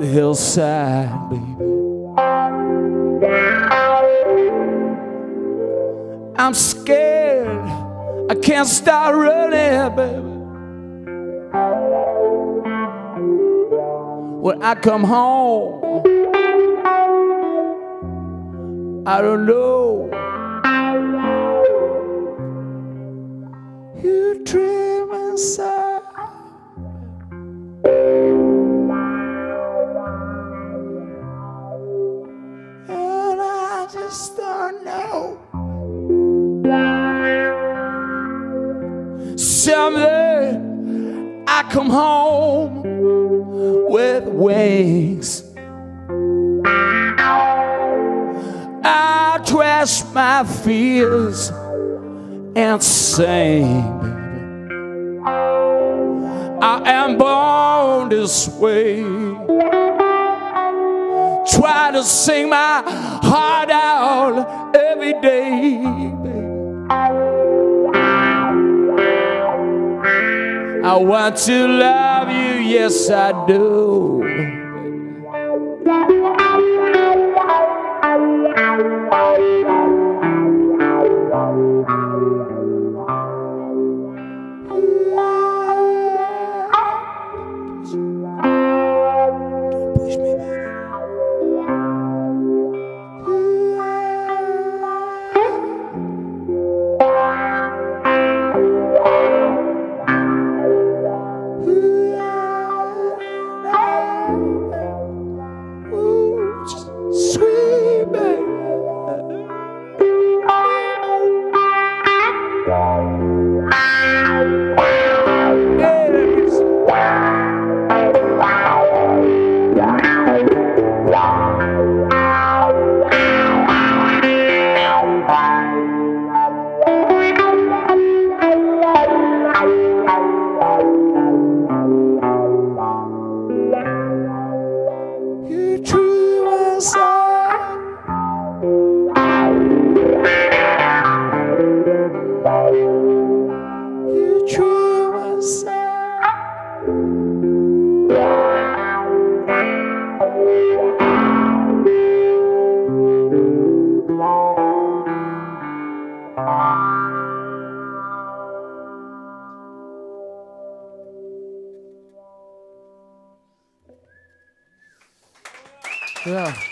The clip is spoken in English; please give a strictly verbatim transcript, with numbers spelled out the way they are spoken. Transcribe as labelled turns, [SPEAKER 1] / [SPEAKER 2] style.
[SPEAKER 1] the hillside, baby. I'm scared, I can't start running, baby. When I come home, I don't know. You dream inside, and I just don't know. Someday I come home with wings. I trash my fears and sing, baby. I am born this way. Try to sing my heart out every day, baby. I want to love you, yes I do. Don't push me, baby. Ja.